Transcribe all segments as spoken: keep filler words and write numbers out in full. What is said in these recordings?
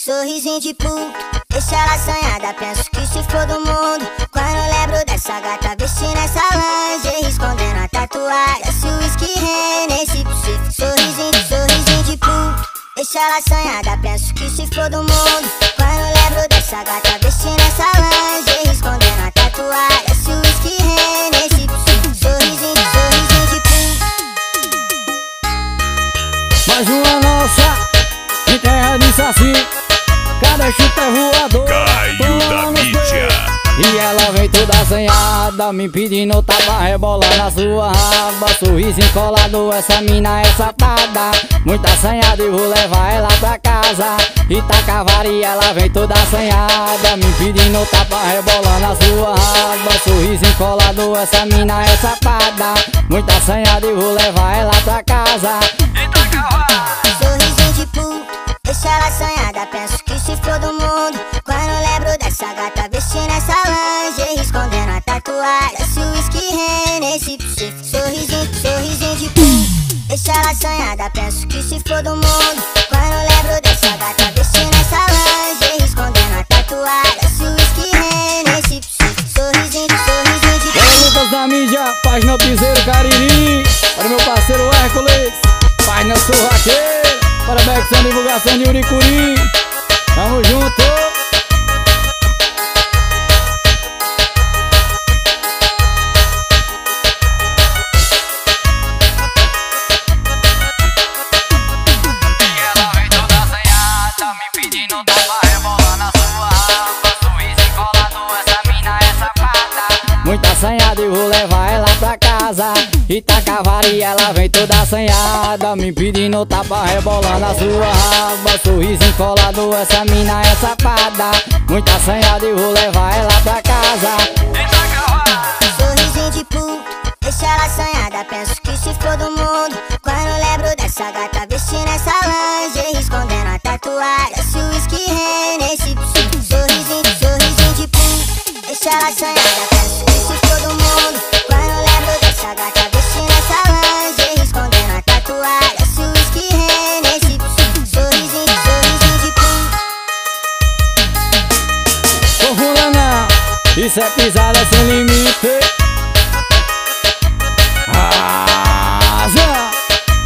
Sorrisinho de puto, deixa ela sonhada, penso que se for do mundo. Quando lembro dessa gata vestindo essa lingerie, escondendo a tatuagem, se o whisky nesse possível. Sorrisinho, sorrisinho de puto, deixa ela sonhada, penso que se for do mundo. Quando lembro dessa gata vestindo essa lingerie, escondendo a tatuagem, se o whisky nesse possível. Sorrisinho, sorrisinho de puto. Mais uma nossa, em terra de saci, cada chute é voador, Caio da mídia. E ela vem toda assanhada, me pedindo tapa, rebolando a sua raba. Sorriso encolado, essa mina é safada, muito assanhada e vou levar ela pra casa. Itacavari, ela vem toda assanhada, me pedindo tapa, rebolando a sua raba. Sorriso encolado, essa mina é safada, muito assanhada e vou levar ela pra casa. Sorrisinho de puto, deixa ela sonhada, penso que se for do mundo. Quando lembro dessa gata vestindo essa lingerie, escondendo a tatuagem, se o whisky nesse possível. Sorrisinho, sorrisinho de puto, deixa ela sonhada, penso que se for do mundo. Quando lembro dessa gata vestindo essa lingerie, escondendo a tatuagem, se o whisky nesse possível. Sorrisinho, sorrisinho de puto. Bora, Lucas da mídia, página Piseiro Cariri, para meu parceiro Hércules, página Surraqueiro, para Beckson, divulgação de Uricuri. Tamo junto. Muita assanhada e vou levar ela pra casa. Itacavari, ela vem toda assanhada, me pedindo tapa, rebolando a sua raba. Sorriso encolado, essa mina é safada, muito assanhada e vou levar ela pra casa. Sorrisinho de puto, deixa ela sonhada, penso que se for do mundo. Quando lembro dessa gata vestindo essa lingerie, escondendo a tatuagem, se o whisky nesse possível. Sorrisinho, sorrisinho de puto, deixa ela sonhada, penso que se for do mundo. Quando lembro dessa gata vestindo essa lingerie, escondendo a tatuagem, se o whisky nesse possível. Sorrisinho, sorrisinho de puto. Ô fulana, isso é pisada sem limite. Arrasa!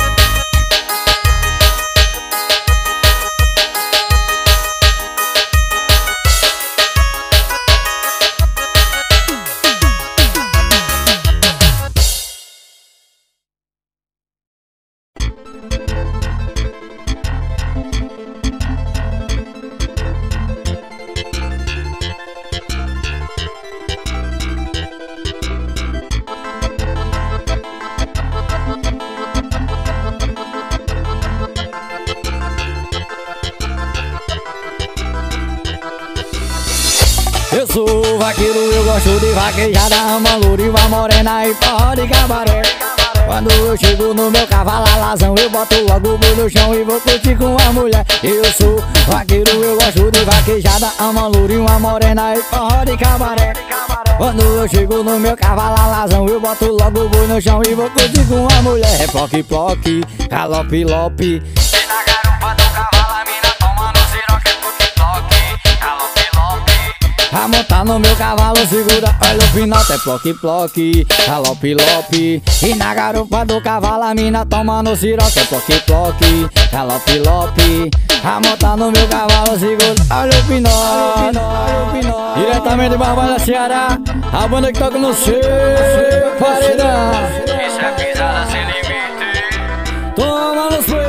Eu sou vaqueiro, eu gosto de vaquejada, ama louriva morena e forró de cabaré. Quando eu chego no meu cavalo alazão, eu boto logo o boi no chão e vou curtir com a mulher. Eu sou vaqueiro, eu gosto de vaquejada, ama louriva morena e forró de cabaré. Quando eu chego no meu cavalo alazão, eu boto logo o boi no chão e vou curtir com a mulher. É ploque, ploque, galope, lope. E na garupa do cavalo a mina toma no siroque, é ploque, ploque, galope, lope. A montar no meu cavalo segura, olha o pinote, é ploque, ploque, galope, lope. E na garupa do cavalo a mina toma no siroque, é ploque, ploque, galope, lope. A montar no meu cavalo segura, olha o pinote. Diretamente de Barbalha, Ceará, a banda que toca no seu paredão. Isso é pisada sem limite. Toma no seu.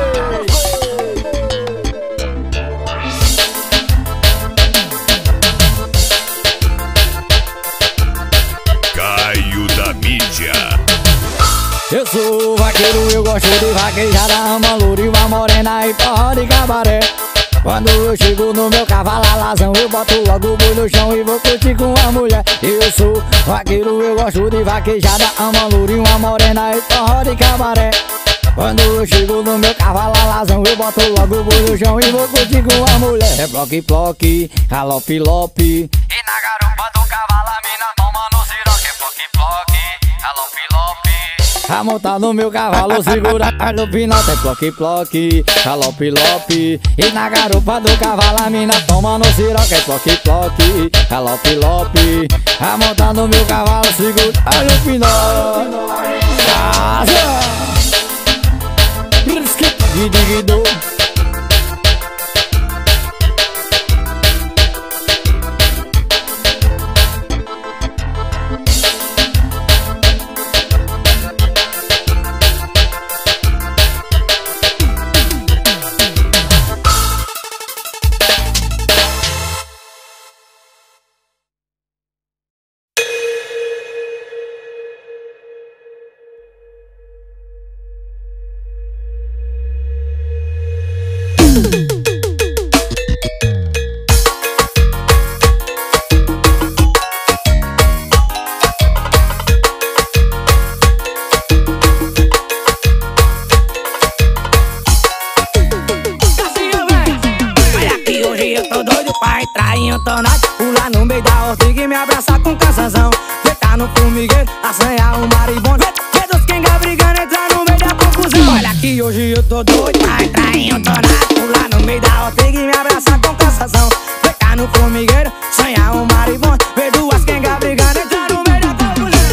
Caio da mídia. Eu sou vaqueiro, eu gosto de vaquejada, ama louriva morena e forró de cabaré. Quando eu chego no meu cavalo alazão, eu boto logo o boi no chão e vou curtir com a mulher. Eu sou vaqueiro, eu gosto de vaquejada, ama louriva morena e forró de cabaré. Quando eu chego no meu cavalo alazão, eu boto logo o boi no chão e vou curtir com a mulher. É ploque, ploque, galope, lope. E na garupa do cavalo a mina toma no siroque, é ploque, ploque, galope, lope. a montar no meu cavalo, segura no final tem ploque, ploque, galope, lope. E na garupa do cavalo a mina toma no siroque, ploque, ploque, galope, lope. A montar no meu cavalo, segura no final. Casa! Guidigido. Pular no meio da ortiga e me abraçar com cansanzão. Deitar no formigueiro, assanhar um maribondo. Ver dos quenga brigando, entrar no meio da confusão. Olha que hoje eu tô doido pra entrar em um tornado. Pular no meio da ortiga e me abraçar com cansanzão. Deitar no formigueiro, assanhar um maribondo. Ver duas quenga brigando, entrar no meio da confusão.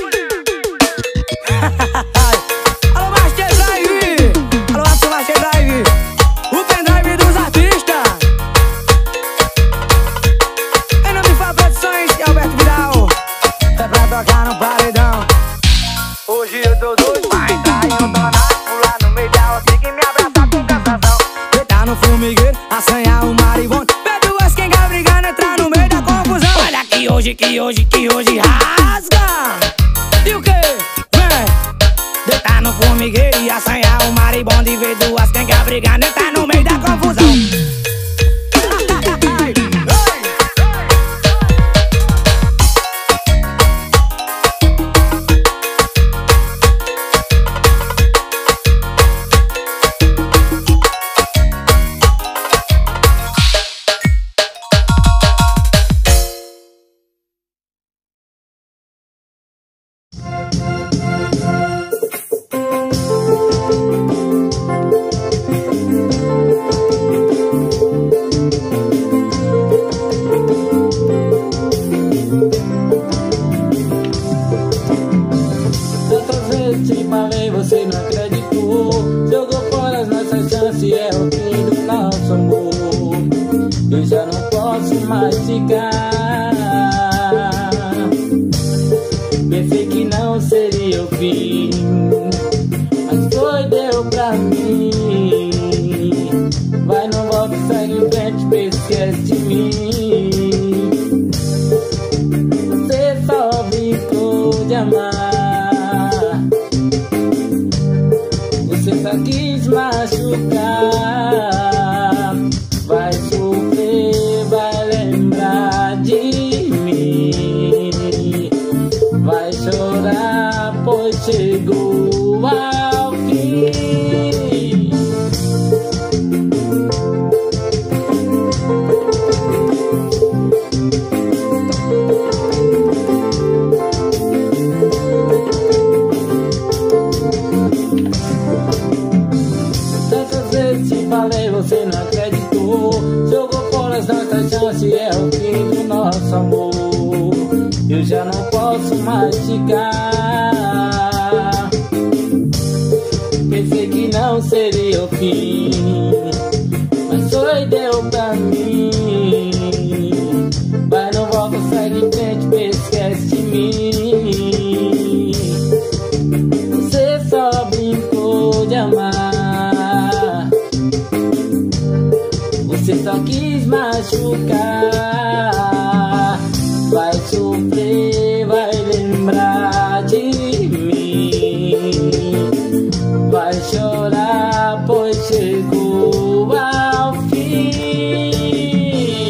Alô, Master Drive! Alô, Master Drive! O pendrive dos artistas. Tocar no paredão. Hoje eu tô doido pra entrar em um tornado. Pular no meio da ortiga e me abraçar com cansação. Deitar no formigueiro, assanhar um maribondo. Ver duas quenga brigando, entrar no meio da confusão. Olha que hoje, que hoje, que hoje rasga. E o que? Vem! Deitar no formigueiro e assanhar um maribondo. E ver duas quenga brigando, entrar no meio da confusão. Pensei que não seria o fim, mas foi, deu pra mim. Vai, não volta, segue em frente, esquece de mim. Você só brincou de amar, você só quis machucar. Vai sofrer, vai lembrar de mim. Vai chorar, pois chegou ao fim. Tantas vezes te falei, você não acreditou. Jogou fora as nossas chances, é o fim do nosso amor. Eu já não posso mastigar. Pensei que não seria o fim, mas foi, deu pra mim. Vai, não volta, segue em frente, esquece de mim. Você só brincou de amar, você só quis machucar. Vai sofrer, vai lembrar de mim. Vai chorar, pois chegou ao fim.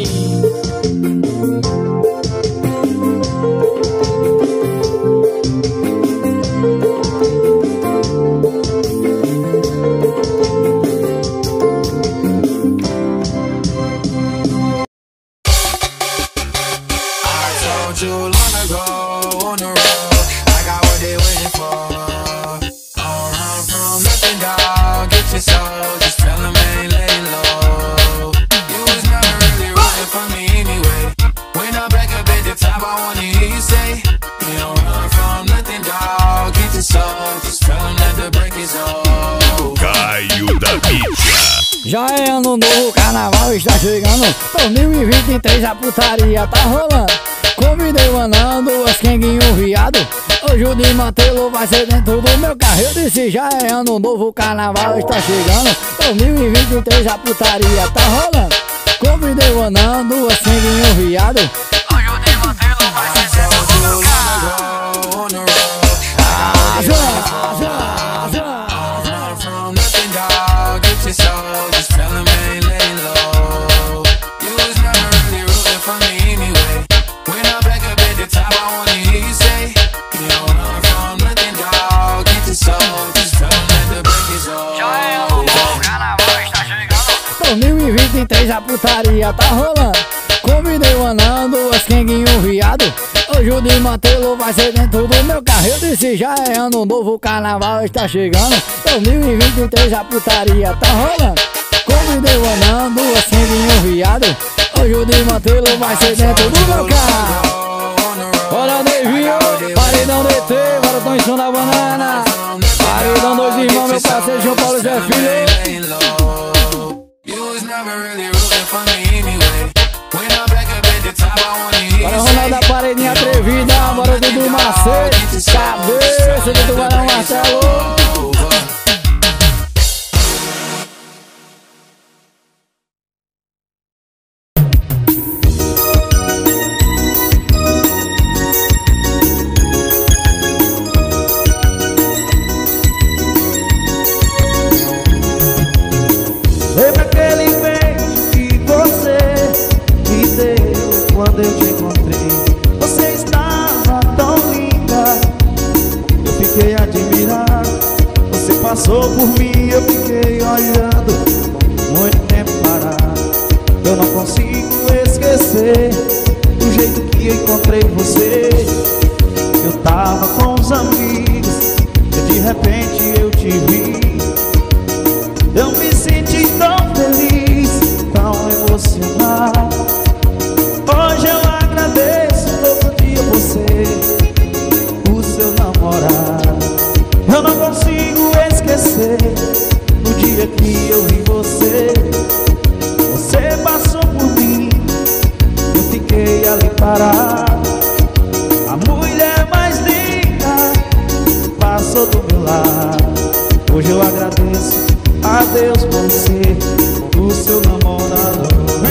Too long ago on the road, I got what they waiting for. está chegando. dois mil e vinte e três a putaria tá rolando. Convidei o anão, duas quenguinho viado. Hoje o de Mantelo vai ser dentro do meu carro. Eu disse já é ano novo, o carnaval está chegando. dois mil e vinte e três a putaria tá rolando. Convidei o anão, duas quenguinho viado. Hoje o de Mantelo vai ser dentro do meu carro. dois mil e vinte e três a putaria tá rolando. Convidei o anão, duas quenguinho viado. Hoje o de Mantelo vai ser dentro do meu carro. Eu disse já é ano novo, o carnaval está chegando. dois mil e vinte e três a putaria tá rolando. Convidei o anão, duas quenguinho viado. Hoje o de Mantelo vai ser dentro do meu carro. Bora Devinho, paredão D T, bora Tom em som da banana. Paredão dois irmãos, meu parceiro João Paulo Zé Filho. Bora Ronaldo da paredinha atrevida, bora Dudu Macete, cabeça do Tubarão Martelo. Lembra aquele beijo que você me deu quando eu te encontrei? Você estava tão linda, eu fiquei admirado. Você passou por mim, eu fiquei olhando muito tempo parado. Eu não consigo esquecer do jeito que encontrei você. Eu tava com os amigos e de repente eu te vi. Eu me senti tão feliz, tão emocionado. Hoje eu agradeço todo dia você, o seu namorado. Eu não consigo esquecer o dia que eu vi você. Você passou por mim, eu fiquei ali parado. A mulher mais linda passou do meu lado. Hoje eu agradeço a Deus por ser o seu namorado.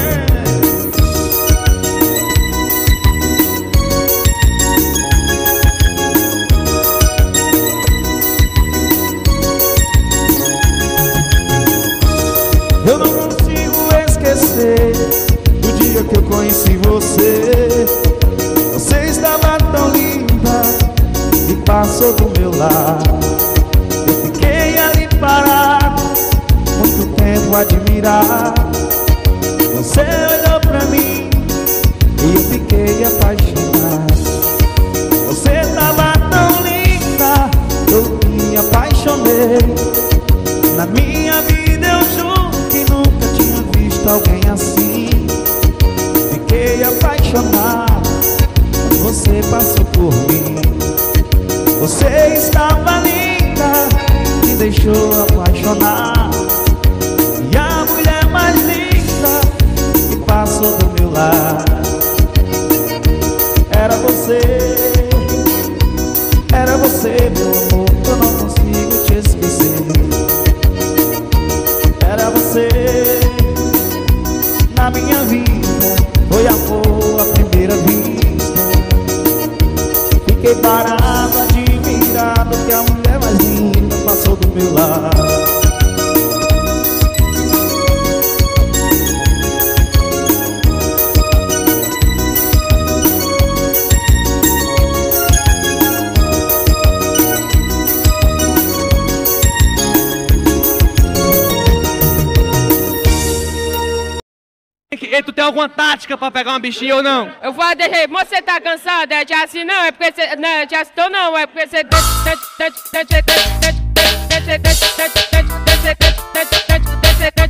Eu não consigo esquecer do dia que eu conheci você. Você estava tão linda e passou do meu lado. Eu fiquei ali parado, muito tempo admirado. Você olhou pra mim e eu fiquei apaixonado. Você tava tão linda, eu me apaixonei. Na minha vida eu juro que nunca tinha visto alguém assim. Fiquei apaixonado quando você passou por mim. Você estava linda, me deixou apaixonar. E a mulher mais linda que passou do meu lado era você, era você, meu amor, eu não consigo te esquecer. Era você na minha vida, foi amor à primeira vista. Fiquei parado, admirado que a mulher mais linda passou do meu lado. E tu tem alguma tática pra pegar uma bichinha ou não? Eu vou deixar, você tá cansado? É de assim não, é porque você, não, é de assim não, é porque você...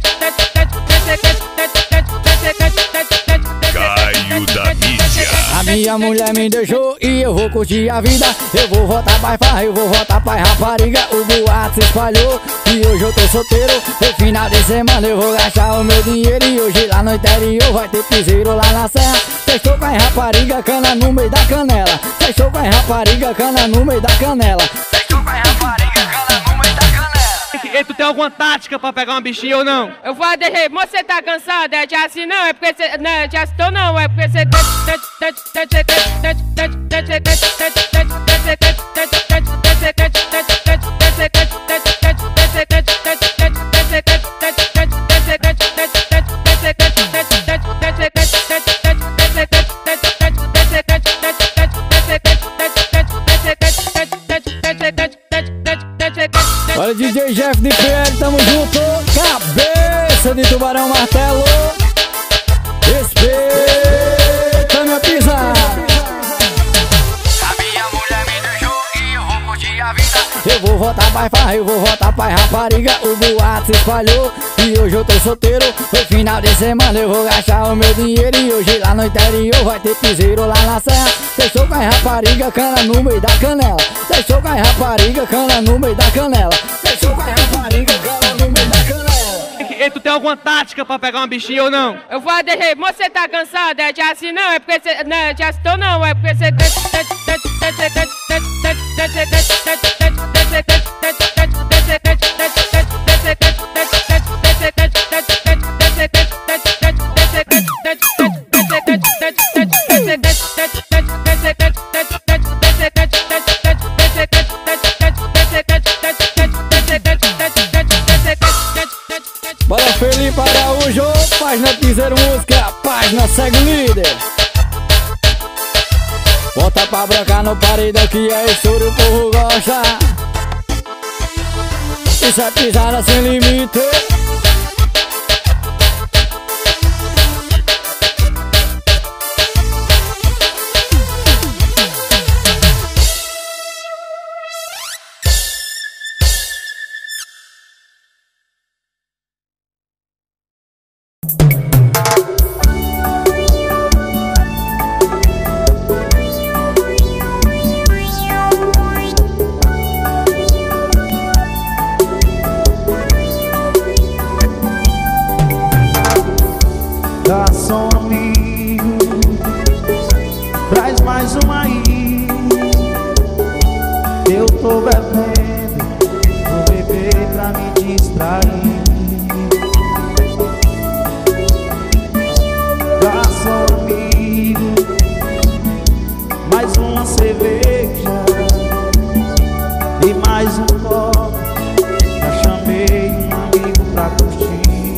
Caio da Mídia. A minha mulher me deixou e eu vou curtir a vida. Eu vou voltar pra farra, eu vou voltar pra rapariga. O boato se espalhou e hoje eu tô solteiro. No final de semana eu vou gastar o meu dinheiro. E hoje lá no interior vai ter piseiro lá na serra. Testou com a rapariga, cana no meio da canela. Testou com a rapariga, cana no meio da canela. Testou com a rapariga, cana no meio da canela. E tu tem alguma tática pra pegar uma bichinha ou não? Eu vou deixar, você tá cansado? É de assim não, é porque você. Não, é de assim tô não, é porque você. Olha, D J Jeff de P L, tamo junto. Cabeça de tubarão, martelo. Respeita minha pisada. A minha mulher me deixou e eu vou curtir a vida. Eu vou voltar pra farra, eu vou voltar pra rapariga. O boato se espalhou e hoje eu tô solteiro. No final de semana eu vou gastar o meu dinheiro. E hoje lá no interior vai ter piseiro lá na serra. Deixou com a rapariga, cana no meio da canela. Deixou com a rapariga, cana no meio da canela. Deixou com a rapariga, cana no meio da canela. E tu tem alguma tática pra pegar uma bichinha ou não? Eu vou deixar, você tá cansado? É de assim não, é porque você. Não, é de assim tô não, é porque você. Bora, Felipe Araújo, página Piseiro Música, página segue o líder. Bota pra brancar no paredão que é isso que o povo gosta. Isso é pisada sem limite. Garçom amigo, traz mais uma aí. Eu tô bebendo, vou beber pra me distrair. Garçom amigo, mais uma cerveja e mais um copo. Já chamei um amigo pra curtir.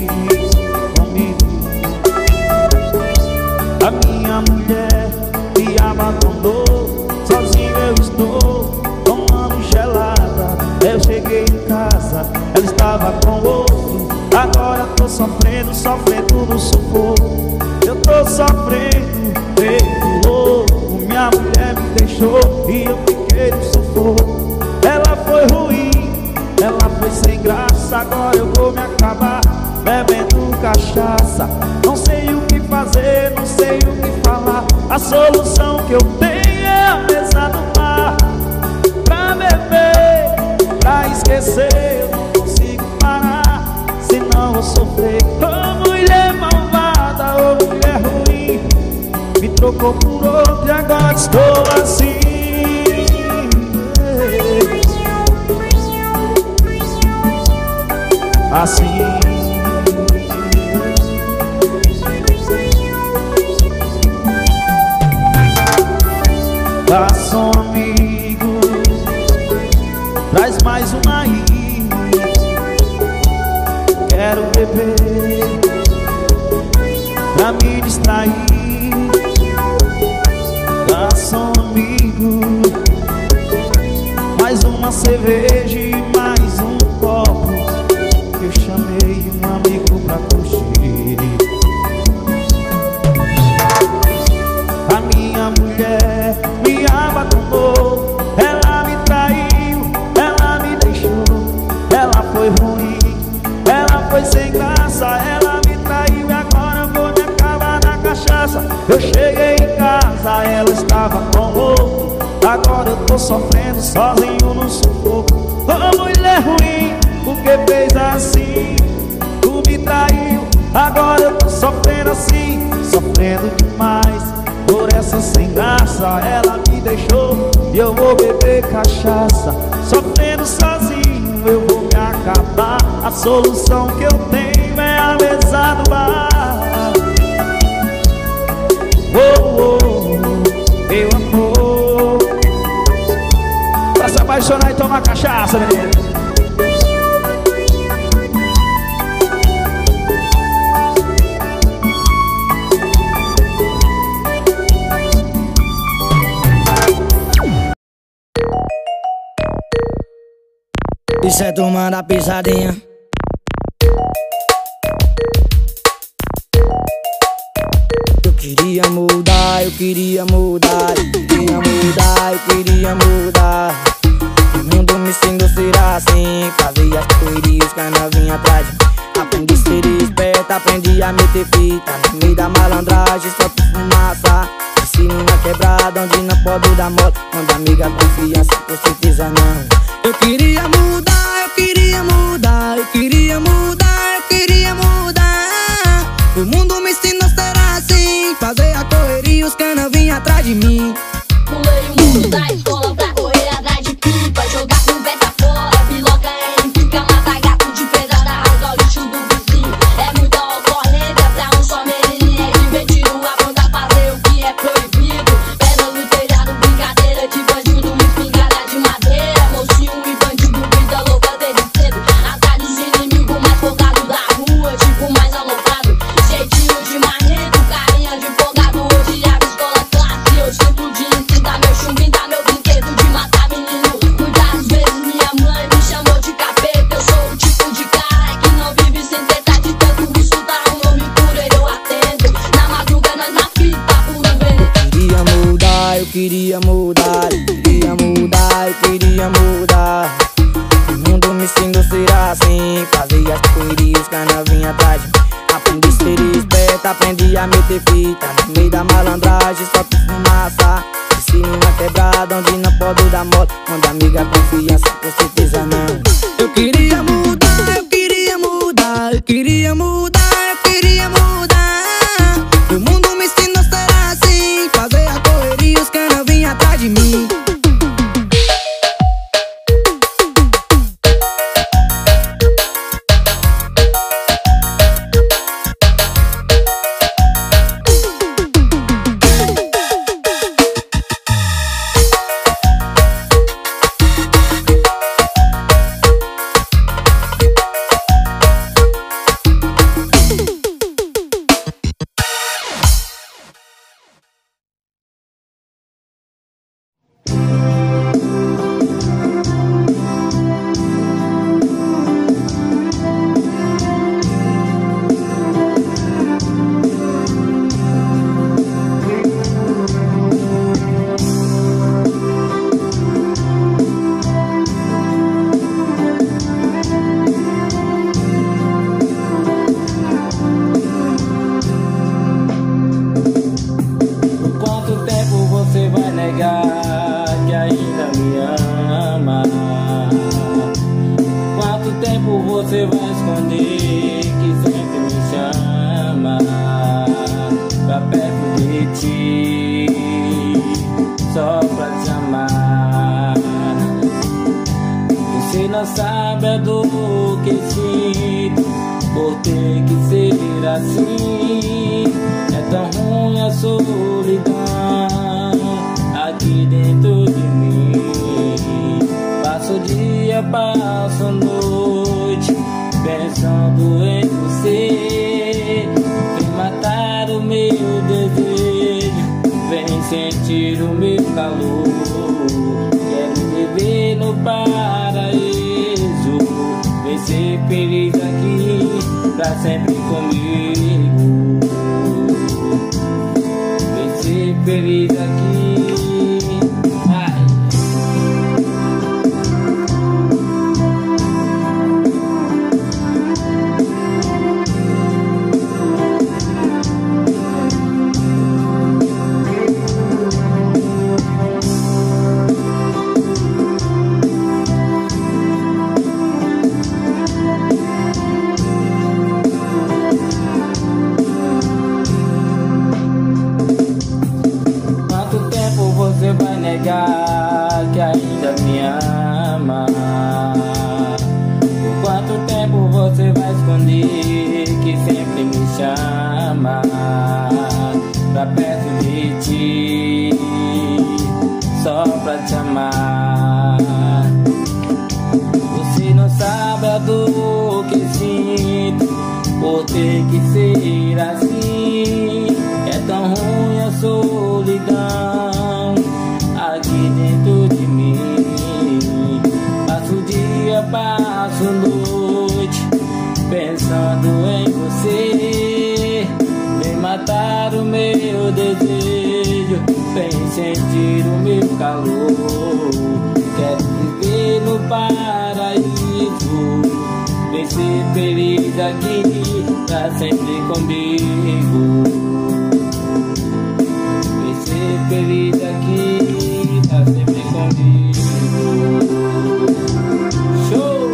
A minha mulher me abandonou, sozinho eu estou tomando gelada. Eu cheguei em casa, ela estava com outro. Agora tô sofrendo, sofrendo no sufoco. Eu tô sofrendo, feito louco. Minha mulher me deixou e eu fiquei no sufoco. Ela foi ruim, ela foi sem graça. Agora eu vou me acabar bebendo cachaça. Não sei o que fazer, não sei o que falar. A solução que eu tenho é a mesa do bar. Pra beber, pra esquecer, eu não consigo parar. Senão vou sofrer. Ô mulher malvada, ô mulher ruim, me trocou por outro e agora estou assim. Assim. Garçom amigo, traz mais uma aí. Quero beber pra me distrair. Garçom amigo, mais uma cerveja e mais um copo. Eu chamei um amigo pra curtir. A minha mulher me abandonou, ela me traiu, ela me deixou. Ela foi ruim, ela foi sem graça, ela me traiu e agora eu vou me acabar na cachaça. cachaça. Eu cheguei em casa, ela estava com outro. Agora eu tô sofrendo sozinho no sufoco. Ô mulher ruim, por que fez assim? Tu me traiu, agora eu tô sofrendo assim. Sofrendo demais por essa sem graça. Ela me deixou e eu vou beber cachaça. Sofrendo sozinho eu vou me acabar. A solução que eu tenho é a mesa do bar. Oh, oh, meu amor, pra se apaixonar e tomar cachaça, menino. Isso é turma da pisadinha. Eu queria mudar, eu queria mudar, eu queria mudar, eu queria mudar. O mundo me ensinou a ser assim. Fazia as correrias que a novinha atrás. Aprendi a ser esperta, aprendi a meter fita. No meio da malandragem, só por fumaça. Ensino na quebrada, onde não pode dar mole. Quando amiga confiança, com certeza não. Eu queria mudar, eu queria mudar, eu queria mudar, eu queria mudar. O mundo me ensinou a ser assim. Fazer a correria, os canas vinham atrás de mim. Pulei o mundo da escola pra correr atrás de pipa. Jogar conversa fora, piloca em pica. Mata gato de pedrada, rasga o lixo do vizinho. É muita ocorrência pra um só menininho. É divertido aprender a fazer o que é proibido. Pedra no telhado, brincadeira de bandido. Espingarda de madeira, mocinho e bandido. Vida louca desde cedo. Atrás dos inimigos mais focados da rua. Tipo mais alocado, jeitinho de marrento. Carinha de folgado, odiava escola classe. Eu sinto de incitar meu chumbinho, tá meu brinquedo de matar menino. Muitas vezes minha mãe me chamou de capeta. Eu sou o tipo de cara que não vive sem tentar. De tanto escutar um nome por ele eu atendo. Na madruga nós na fita, puro veneno. Eu queria mudar, eu queria mudar, eu queria mudar, eu queria mudar. O mundo me ensinou a ser assim. Fazia as correrias que a novinha atrás. Aprendi a ser esperta, aprendi a meter fita. No meio da malandragem, só por fumaça. Ensino na quebrada, onde não pode dar mole. Quando amiga confiança, com certeza não. Eu queria mudar, eu queria mudar, eu queria mudar, eu queria mudar. O mundo me ensinou a ser assim. Fazer a correria, os canas vinham atrás de mim. você vai esconder que sempre me chama pra perto de ti, só pra te amar. Você não sabe a dor que sinto por ter que ser assim. É tão ruim a solidão aqui dentro de mim. Passo o dia, passo a noite pensando em você. Vem matar o meu desejo, vem sentir o meu calor. Quero viver no paraíso, vem ser feliz aqui pra sempre comigo. Vem ser feliz aqui. negar que ainda me ama? Por quanto tempo você vai esconder que sempre me chama pra perto de ti, só pra te amar? Você não sabe a dor que sinto por ter que ser assim. É tão ruim a solidão aqui dentro de mim. Passo dia, passo noite pensando em você. Vem matar o meu desejo, vem sentir o meu calor. Quero viver no paraíso, vem ser feliz aqui pra sempre comigo. Vem ser feliz aqui pra sempre comigo. Show!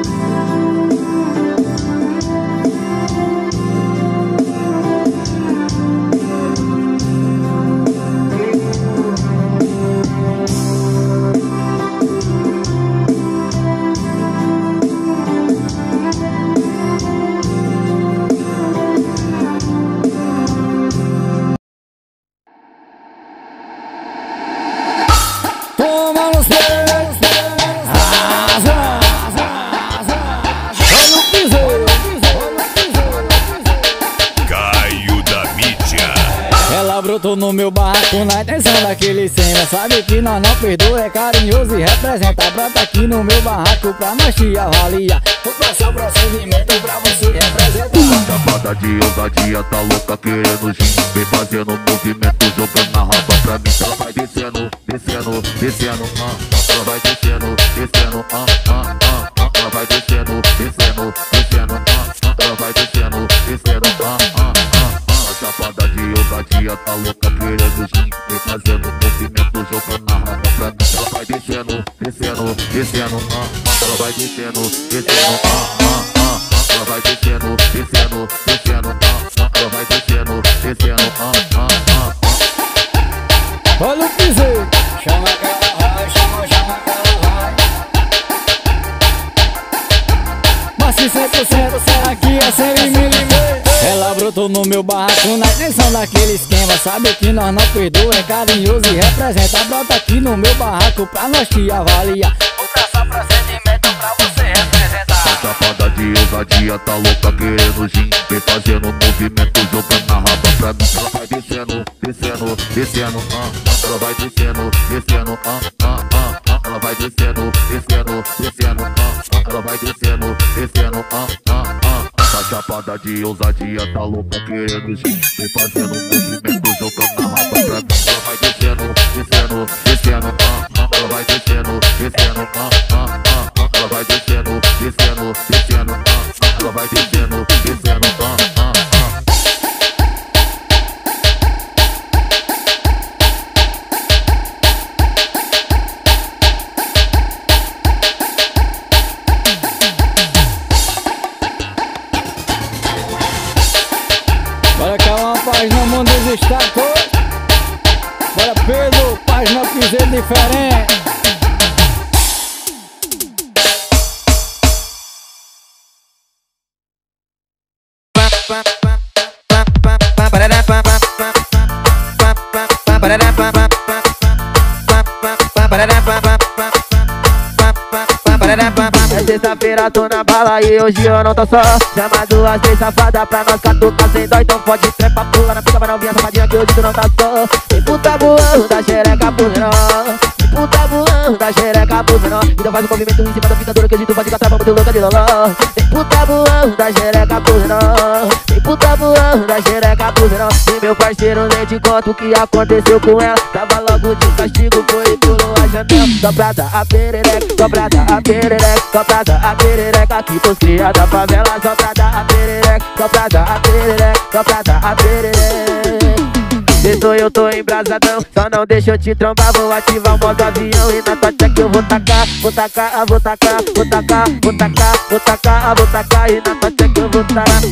Toma nos pés, asa, olha o piseiro, Caio da mídia. ela brotou no meu barraco na intenção daquele cena. Sabe que nós não perdoa, é carinhoso e representa. Brota aqui no meu barraco pra nós te avaliar. Vou passar o procedimento pra você representar. Chapada de ousadia, tá louca querendo gin. Vem fazendo movimento, jogando na roda pra mim. Ela vai descendo, descendo, descendo, ah, ah. Ela vai descendo, descendo, ah, ah, ah, ah. Ela vai descendo, descendo, descendo, ah, ah. Ela vai descendo, descendo, ah, ah, ah, ah. Chapada de ousadia, tá louca querendo gin. Vem fazendo movimento, jogando na roda pra mim. Ela vai descendo, descendo, descendo, ah, ah. Ela vai descendo, descendo, ah, ah, ah. Ela vai descendo, descendo, descendo, ah, ah. Ela vai descendo, descendo, ah, ah, ah. Olha o piseiro, chama que ela vai, chama, chama que ela vai. Mas se cem por cento aqui é cem milímetros. Ela brotou no meu barraco na intenção daquele esquema. Sabe que nós não perdoa, é carinhoso e representa. Brota aqui no meu barraco pra nós te avaliar. Vou traçar procedimento pra você representar. Tá chapada de ousadia, tá louca querendo gin. Vem fazendo movimento, jogando na raba pra mim. Ela vai descendo, descendo, descendo, ah, ah. Ela vai descendo, descendo, ah, ah, ah, ah. Ela vai descendo, descendo, descendo, ah, ah. Ela vai descendo, descendo, ah, ah, ah. Tá chapada de ousadia, tá louca querendo gin. Vem fazendo movimento, jogando na raba pra mim. Ela vai descendo, descendo, descendo, ah, ah. Ela vai descendo, descendo, ah, ah, ah, ah. Ela vai descendo, descendo, descendo, ah, ah. Ela vai descendo, descendo, ah, ah, ah. Bora cá uma página Mundo dos Destaques. Bora Pedro, página piseiro diferente. É sexta-feira, tô na bala e hoje eu não tô só. Chama duas, três safadas pra nós catucar sem dó. Então pode trepa, pula na pica, mas não vinha safadinha que hoje tu não tá só. Tem puta voando da xereca pro menor. Tem puta voando da xereca pro menor. Então faz um movimento em cima da picadura que hoje tu pode catar, vamos ter louca de loló. Tem puta voando da xereca pro menor. Tem puta voando da xereca pro menor. E meu parceiro nem te conta o que aconteceu com ela. Tava logo de castigo, foi e pulou a janela. Só pra dar a perereca, só pra dar a perereca, só pra dar a perereca aqui pros cria da favela. Só pra dar a perereca, só pra dar a perereca, só pra dar a perereca. Sextou eu tô embrasadão, só não deixa eu te trombar. Vou ativar o modo avião e na tua check eu vou tacar. Vou tacar, vou tacar, vou tacar, vou tacar, vou tacar, vou tacar. E na tua check eu vou tacar.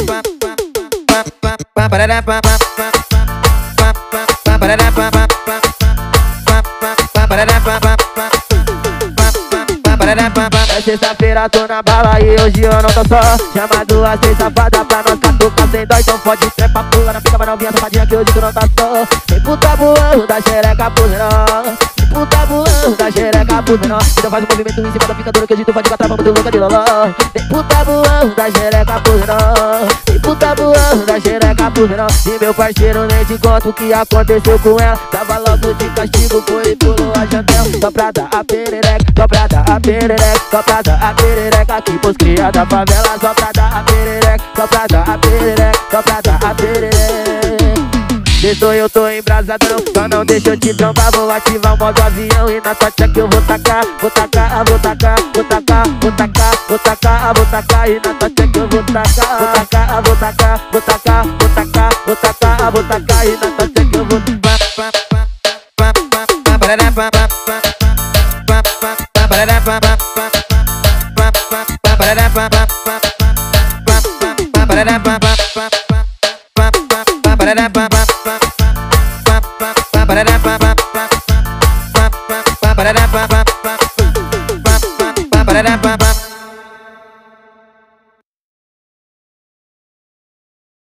É sexta-feira, tô na bala e hoje eu não tô só. Chama duas, três safadas pra nós catucar sem dó. Então pode trepa, pula na pica, mas não vinha safadinha que hoje tu não tá só. Tem puta voando da xereca pro menor. Tem puta voando da xereca pro menor. Então faz um movimento em cima da picadura que hoje tu pode catar, vamos de louca de loló. Tem puta voando da xereca pro menor. Tem puta voando da xereca pro menor. E meu parceiro nem te conta o que aconteceu com ela. Tava logo de castigo, foi e pulou a janela. Só pra dar a perereca, só pra dar a perereca, só pra dar a perereca aqui pros cria da favela. Só pra dar a perereca, só pra dar a perereca, só pra dar a perereca. Desçou, eu tô embrasadão, só não deixa eu te trombar. Vou ativar o modo avião e na tua check eu vou tacar. Vou tacar, vou tacar, vou tacar, vou tacar, vou tacar, vou tacar. E na tua check eu vou tacar. Vou tacar, vou tacar, vou tacar, vou tacar, vou tacar, vou tacar. E na tua check eu vou tacar. Ba-da-da-ba-ba